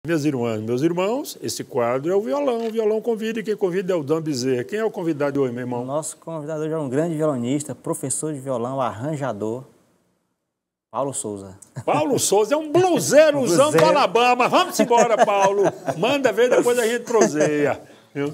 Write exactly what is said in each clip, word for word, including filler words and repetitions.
Minhas irmãs, meus irmãos, esse quadro é o violão. O violão convida e quem convida é o Dan Bezerra. Quem é o convidado de hoje, meu irmão? O nosso convidado hoje é um grande violonista, professor de violão, arranjador, Paulo Souza. Paulo Souza é um bluseiros do Alabama. Vamos embora, Paulo. Manda ver, depois a gente proseia. Viu?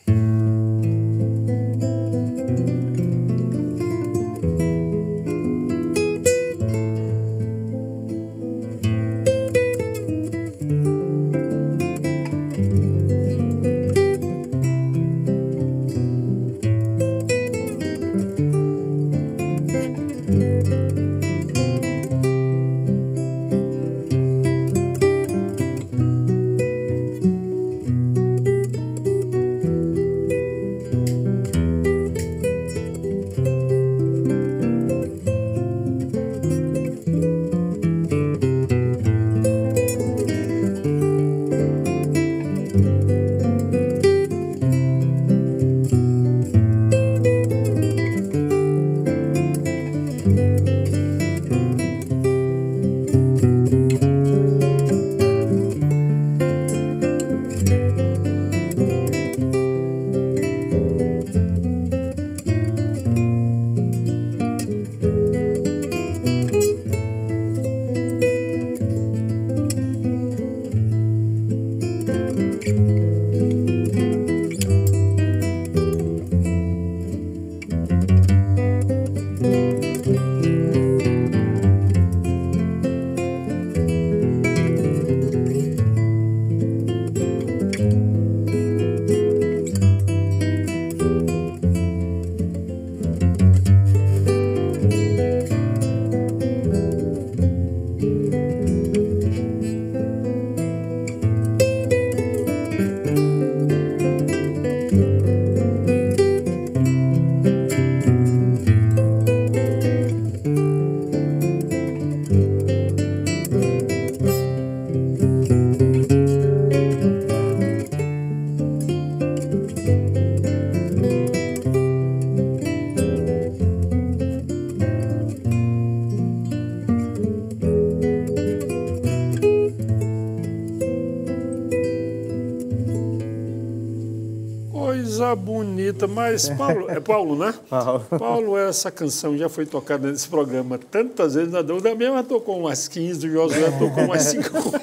Bonita, mas Paulo, é Paulo, né? Paulo. Paulo, essa canção já foi tocada nesse programa tantas vezes, na dúvida mesma tocou umas quinze, o Josué tocou umas cinquenta.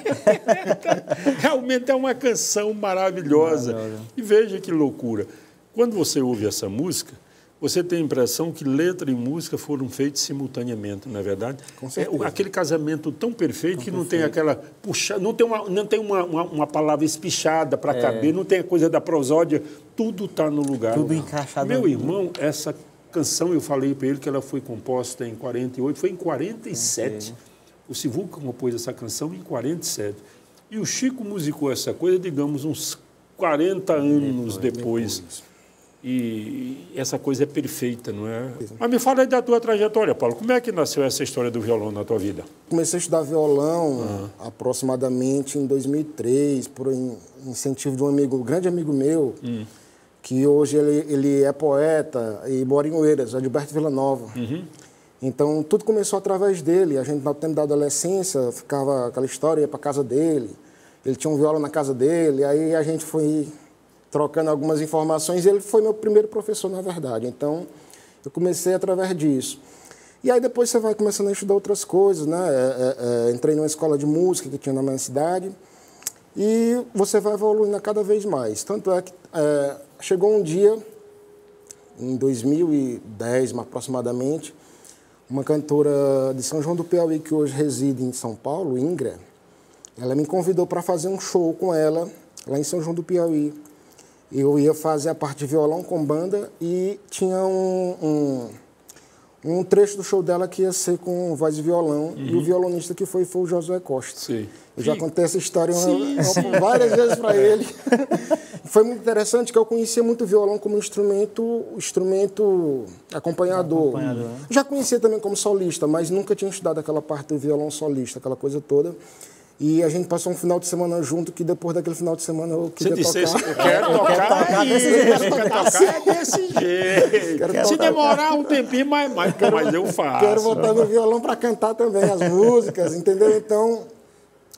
Realmente é uma canção maravilhosa. Maravilha. E veja que loucura. Quando você ouve essa música, você tem a impressão que letra e música foram feitos simultaneamente, não é verdade? Com certeza. É aquele casamento tão perfeito tão que não perfeito. tem aquela puxa, não tem uma, não tem uma, uma, uma palavra espichada para é. caber, não tem a coisa da prosódia, tudo está no lugar. Tudo encaixado. Meu irmão, essa canção, eu falei para ele que ela foi composta em quarenta e oito, foi em quarenta e sete. Sim. O Sivuca compôs essa canção em quarenta e sete. E o Chico musicou essa coisa, digamos, uns quarenta anos depois. depois. depois. E essa coisa é perfeita, não é? Mas me fala aí da tua trajetória, Paulo. Como é que nasceu essa história do violão na tua vida? Comecei a estudar violão uhum. aproximadamente em dois mil e três, por incentivo de um amigo, um grande amigo meu, uhum. que hoje ele, ele é poeta e mora em Oeiras, Adilberto Villanova. Uhum. Então, tudo começou através dele. A gente, no tempo da adolescência, ficava aquela história, ia para casa dele. Ele tinha um violão na casa dele, aí a gente foi trocando algumas informações, e ele foi meu primeiro professor, na verdade. Então, eu comecei através disso. E aí depois você vai começando a estudar outras coisas, né? É, é, é, entrei numa escola de música que tinha na minha cidade, e você vai evoluindo cada vez mais. Tanto é que é, chegou um dia, em dois mil e dez, aproximadamente, uma cantora de São João do Piauí, que hoje reside em São Paulo, Ingra, ela me convidou para fazer um show com ela, lá em São João do Piauí. Eu ia fazer a parte de violão com banda e tinha um, um, um trecho do show dela que ia ser com voz e violão, uhum. e o violonista que foi foi o Josué Costa. Sim. Eu já contei essa história sim, uma, sim. várias vezes para ele. Foi muito interessante que eu conhecia muito o violão como instrumento, instrumento acompanhador. acompanhador né? Já conhecia também como solista, mas nunca tinha estudado aquela parte do violão solista, aquela coisa toda. E a gente passou um final de semana junto, que depois daquele final de semana eu queria Você disse, tocar. Eu quero tocar, eu quero tocar desse jeito. jeito. Eu quero tocar desse jeito. Quero Se tocar. demorar um tempinho, mas, mas, mas eu faço. Quero botar no violão para cantar também as músicas, entendeu? Então,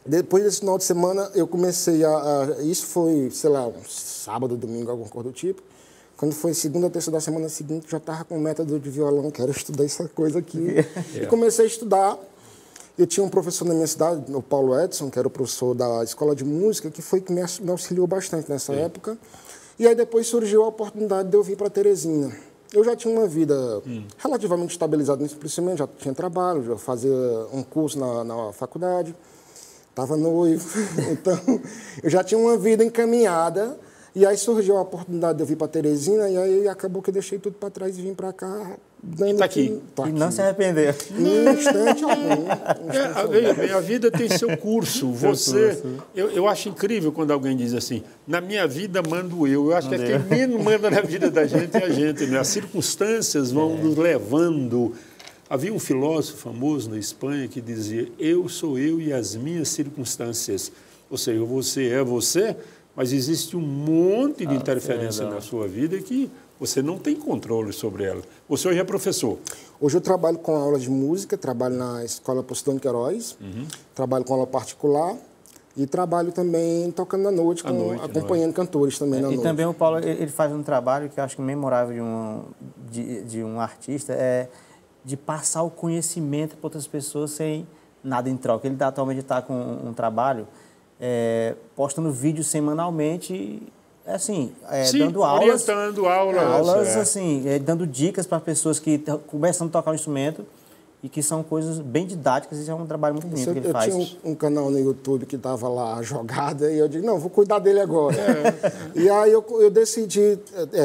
Depois desse final de semana, eu comecei a, a... Isso foi, sei lá, um sábado, domingo, alguma coisa do tipo. Quando foi segunda, terça da semana seguinte, já estava com método de violão, quero estudar essa coisa aqui. Yeah. E comecei a estudar. Eu tinha um professor na minha cidade, o Paulo Edson, que era o professor da escola de música, que foi que me auxiliou bastante nessa Sim. época. E aí depois surgiu a oportunidade de eu vir para Teresina. Eu já tinha uma vida hum. relativamente estabilizada nesse procedimento, já tinha trabalho, já fazia um curso na, na faculdade, estava noivo, então eu já tinha uma vida encaminhada. E aí surgiu a oportunidade de eu vir para Teresina, e aí acabou que eu deixei tudo para trás e vim para cá. E tá aqui. Tô aqui. E não se arrependeu. Num instante algum. É, a, a vida tem seu curso. Você, eu, eu acho incrível quando alguém diz assim, na minha vida mando eu. Eu acho que é quem menos manda na vida da gente é a gente. Né? As circunstâncias vão é. nos levando. Havia um filósofo famoso na Espanha que dizia, eu sou eu e as minhas circunstâncias. Ou seja, você é você, mas existe um monte de ah, interferência na sua vida que você não tem controle sobre ela. Você hoje é professor. Hoje eu trabalho com aula de música, trabalho na Escola Posidônio Queiroz, uhum. trabalho com aula particular e trabalho também tocando à noite, com, noite acompanhando noite. cantores também é, na e noite. E também o Paulo ele faz um trabalho que eu acho memorável de um, de, de um artista, é de passar o conhecimento para outras pessoas sem nada em troca. Ele atualmente está com um, um trabalho... É, postando vídeos semanalmente, assim, é, Sim, dando aulas, orientando aulas, aulas é. assim, é, dando dicas para pessoas que estão começando a tocar o instrumento e que são coisas bem didáticas. Isso é um trabalho muito bonito eu, que ele eu faz. Eu tinha um, um canal no YouTube que estava lá jogado e eu disse, não, vou cuidar dele agora. É. E aí eu, eu decidi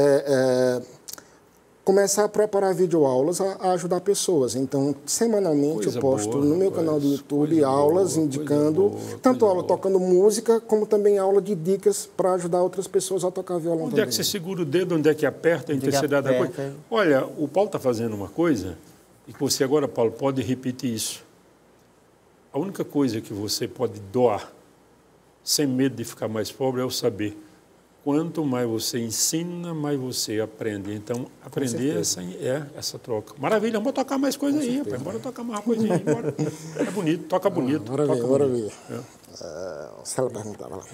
é, é, começar a preparar videoaulas a, a ajudar pessoas. Então, semanalmente coisa eu posto boa, no meu rapaz, canal do YouTube aulas boa, indicando, boa, tanto aula boa. tocando música, como também aula de dicas para ajudar outras pessoas a tocar violão onde também. é que você segura o dedo, onde é que aperta a intensidade da coisa? Olha, o Paulo está fazendo uma coisa, e que você agora, Paulo, pode repetir isso. A única coisa que você pode doar, sem medo de ficar mais pobre, é o saber. Quanto mais você ensina, mais você aprende. Então, aprender essa, é essa troca. Maravilha, vamos tocar mais coisa Com aí, certeza. rapaz. Bora tocar mais coisinha aí. Bora. É bonito, toca bonito. Ah, maravilha, toca maravilha. Bonito. É. Uh, se ela perguntava lá.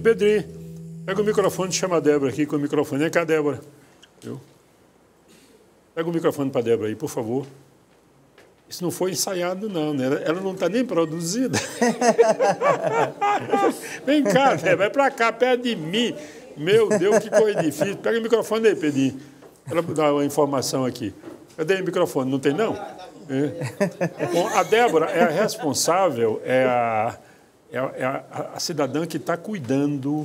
Pedrinho, pega o microfone, chama a Débora aqui com o microfone. Vem cá, Débora. Viu? Pega o microfone para a Débora aí, por favor. Isso não foi ensaiado, não, né? Ela não está nem produzida. Vem cá, Débora, vai para cá, perto de mim. Meu Deus, que coisa difícil. Pega o microfone aí, Pedrinho. Ela dá uma informação aqui. Cadê o microfone? Não tem, não? É. Bom, a Débora é a responsável, é a, é a, é a, a cidadã que está cuidando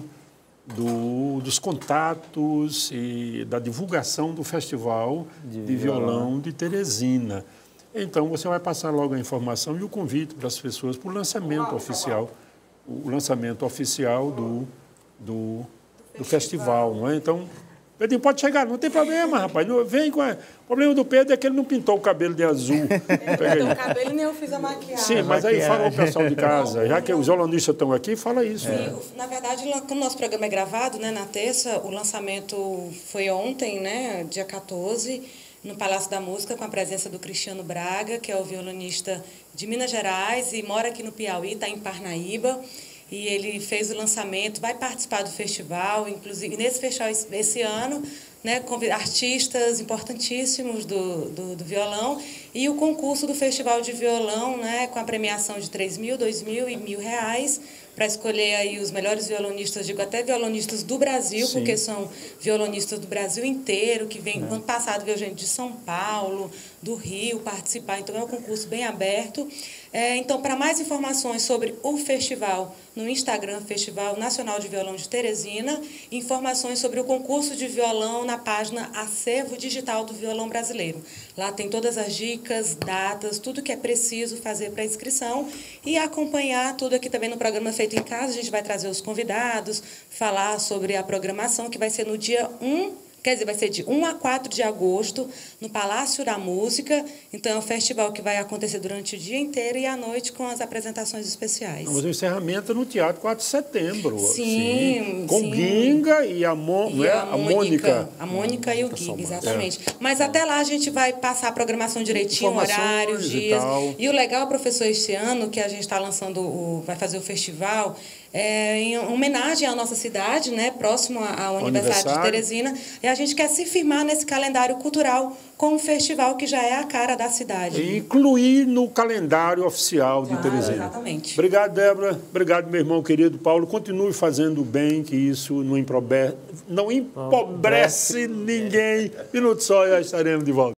do, dos contatos e da divulgação do Festival de, de violão. violão de Teresina. Então, você vai passar logo a informação e o convite para as pessoas para o lançamento oficial, o lançamento oficial do, do, do festival, não é? Então, Pedrinho, pode chegar, não tem problema, rapaz. Não, vem com a... O problema do Pedro é que ele não pintou o cabelo de azul. Ele não pintou o cabelo nem eu fiz a maquiagem. Sim, mas aí fala o pessoal de casa, já que os violonistas estão aqui, fala isso. Sim, né? Na verdade, como o nosso programa é gravado, né, na terça, o lançamento foi ontem, né, dia quatorze, no Palácio da Música, com a presença do Cristiano Braga, que é o violonista de Minas Gerais e mora aqui no Piauí, está em Parnaíba. E ele fez o lançamento, vai participar do festival, inclusive nesse festival esse ano, né, com artistas importantíssimos do, do, do violão, e o concurso do Festival de Violão, né, com a premiação de três mil, dois mil e mil reais, para escolher aí os melhores violonistas, digo até violonistas do Brasil, Sim. porque são violonistas do Brasil inteiro, que vem, é. ano passado veio gente de São Paulo, do Rio participar, então é um concurso bem aberto. É, então, para mais informações sobre o festival, no Instagram, Festival Nacional de Violão de Teresina, informações sobre o concurso de violão na página Acervo Digital do Violão Brasileiro. Lá tem todas as dicas, datas, tudo que é preciso fazer para inscrição e acompanhar tudo aqui também no programa Feito em Casa. A gente vai trazer os convidados, falar sobre a programação, que vai ser no dia um. Quer dizer, vai ser de um a quatro de agosto, no Palácio da Música. Então, é um festival que vai acontecer durante o dia inteiro e à noite com as apresentações especiais. Mas o encerramento é no Teatro quatro de Setembro. Sim, sim. Com sim. Ginga e a, Mo, e é? a, a Mônica. A Mônica e o Ginga, exatamente. É. Mas até lá a gente vai passar a programação direitinho, horários, dias. E, e o legal, professor, este ano, que a gente está lançando, o, vai fazer o festival... É, em homenagem à nossa cidade, né, próximo ao aniversário, aniversário de Teresina, e a gente quer se firmar nesse calendário cultural com um festival que já é a cara da cidade. E incluir no calendário oficial claro, de Teresina. Exatamente. Obrigado, Débora. Obrigado, meu irmão querido Paulo. Continue fazendo bem, que isso não, improbe... não empobrece ninguém. Minuto só, já estaremos de volta.